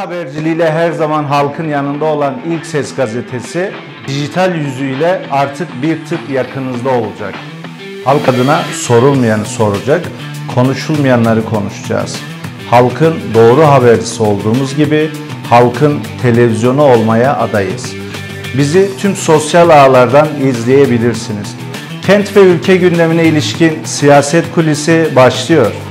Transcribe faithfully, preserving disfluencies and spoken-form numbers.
haberciliğiyle her zaman halkın yanında olan İlk Ses gazetesi, dijital yüzüyle artık bir tık yakınızda olacak. Halk adına sorulmayanı soracak, konuşulmayanları konuşacağız. Halkın doğru habercisi olduğumuz gibi halkın televizyonu olmaya adayız. Bizi tüm sosyal ağlardan izleyebilirsiniz. Kent ve ülke gündemine ilişkin siyaset kulisi başlıyor.